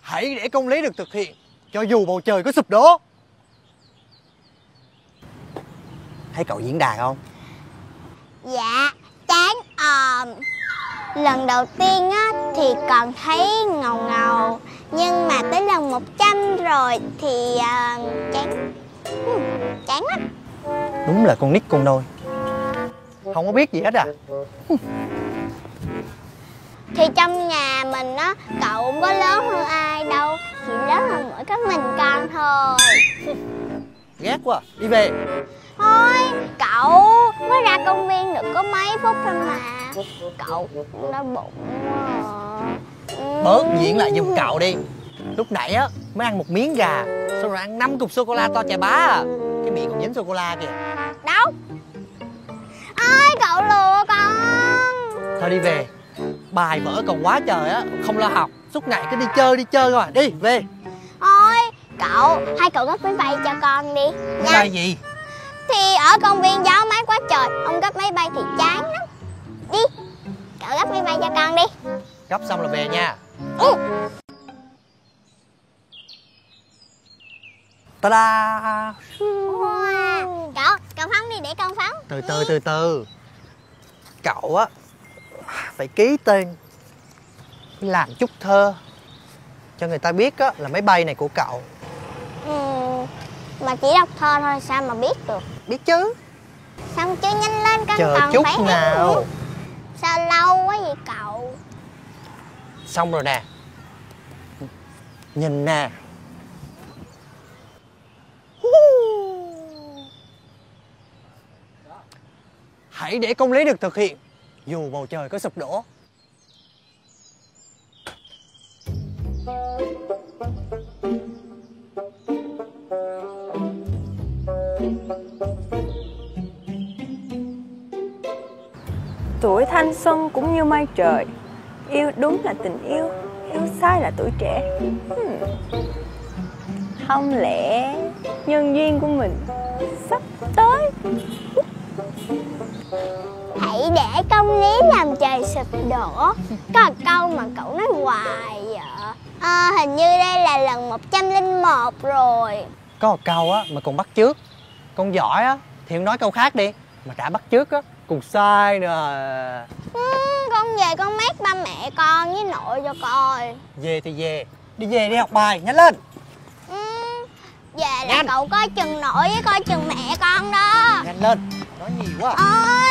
Hãy để công lý được thực hiện, cho dù bầu trời có sụp đổ. Thấy cậu diễn đạt không? Dạ, chán òm. Lần đầu tiên á thì còn thấy ngầu ngầu, nhưng mà tới lần 100 rồi thì chán. Chán lắm. Đúng là con nít con nôi, không có biết gì hết à. Thì trong nhà mình á, cậu không có lớn hơn ai đâu, chỉ lớn hơn mỗi có mình con thôi. Ghét quá, đi về. Thôi, cậu mới ra công viên được có mấy phút thôi mà. Cậu đói bụng quá à. Bớt diễn lại giùm cậu đi. Lúc nãy á mới ăn một miếng gà, xong rồi ăn 5 cục sô-cô-la to chà bá à. Cái miệng còn dính sô-cô-la kìa. Đâu? Ơi, cậu lừa con. Thôi đi về. Bài vở còn quá trời á, không lo học, suốt ngày cứ đi chơi thôi à. Đi về. Thôi, hai cậu gấp máy bay cho con đi nha. Bài gì? Thì ở công viên gió mát quá trời, ông gấp máy bay thì chán lắm. Đi, cậu gấp máy bay cho con đi. Gấp xong là về nha. Ừ. Ta-da! Wow. Cậu phóng đi để con phóng. Từ từ. Cậu á phải ký tên, làm chút thơ cho người ta biết á là máy bay này của cậu. Mà chỉ đọc thơ thôi sao mà biết được? Biết chứ. Xong chưa, nhanh lên con Chờ còn chút phải nào. Sao lâu quá vậy cậu? Xong rồi nè. Nhìn nè. Hãy để công lý được thực hiện, dù bầu trời có sụp đổ. Tuổi thanh xuân cũng như mây trời, yêu đúng là tình yêu, yêu sai là tuổi trẻ. Không lẽ nhân duyên của mình sắp tới? Hãy để công lý làm trời sụp đổ. Có một câu mà cậu nói hoài vậy. Hình như đây là lần 101 rồi. Có một câu á mà còn bắt chước. Con giỏi á thì không nói câu khác đi. Mà đã bắt chước á còn sai nữa. Con về con mét ba mẹ con với nội cho coi. Về thì về, đi về đi học bài, nhanh lên. Về là cậu coi chừng nội với coi chừng mẹ con đó. Nhanh lên, nói nhiều quá.